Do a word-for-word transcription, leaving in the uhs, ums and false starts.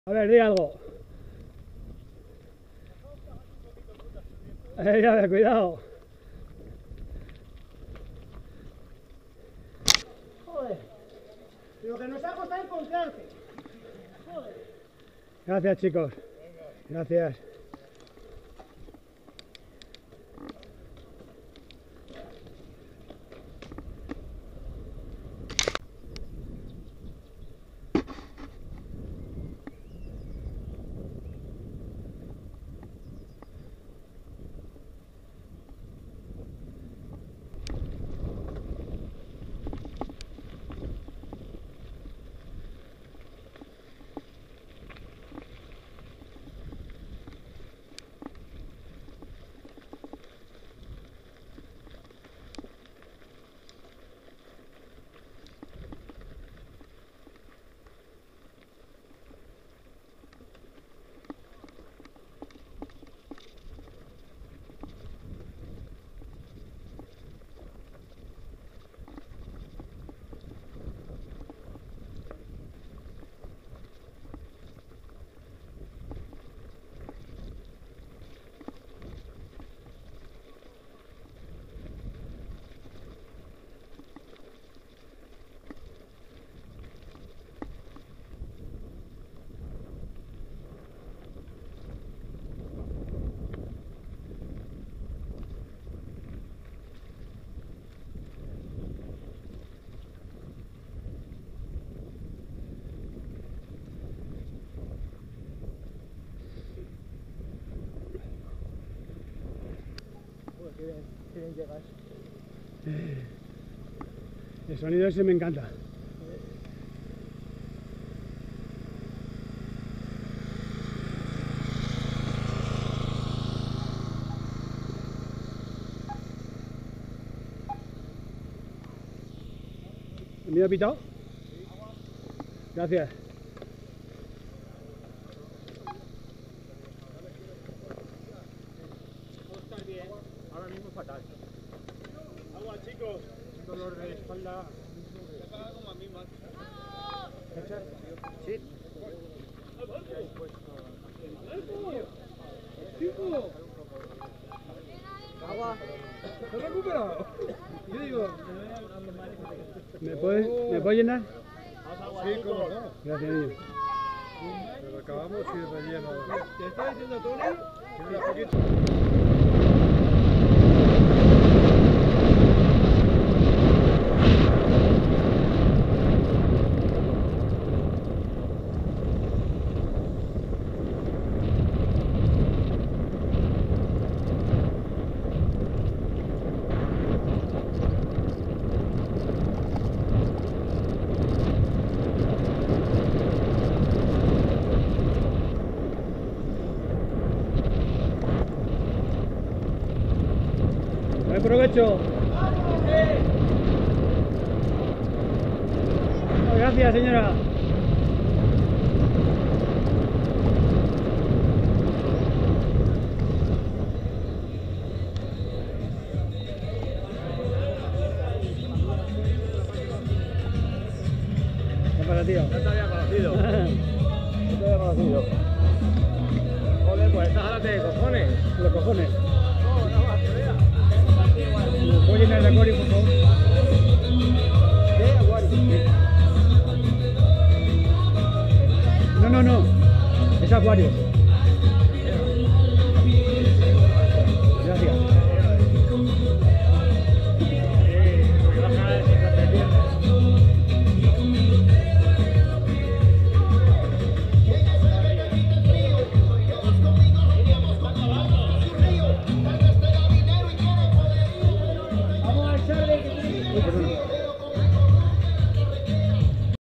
A ver, di algo. Eh, ya, cuidado. Joder. Lo que nos ha costado encontrarte. Joder. Gracias, chicos. Gracias. Qué bien, qué bien llegas. El sonido ese me encanta. ¿El mío ha pitado? Gracias. Ahora mismo fatal. Agua, chicos. Un dolor de espalda. Me como a mí más. Sí. Agua. ¿Te has recuperado? Yo digo, ¿me puedes, ¿me puedes llenar? Sí, cómo no. Gracias, niño. Pero acabamos y relleno. ¿Te está diciendo Tony? Que un poquito. Buen provecho. Oh, gracias, señora. ¿Qué pasa, tío? No te había conocido. No te había conocido. Joder, pues estás ahora de cojones. Los cojones. No, no, va, que vea. ¿Me puedo llenar de acuario, por favor? ¿Qué? Aguario. No, no, no. Es acuario. Gracias.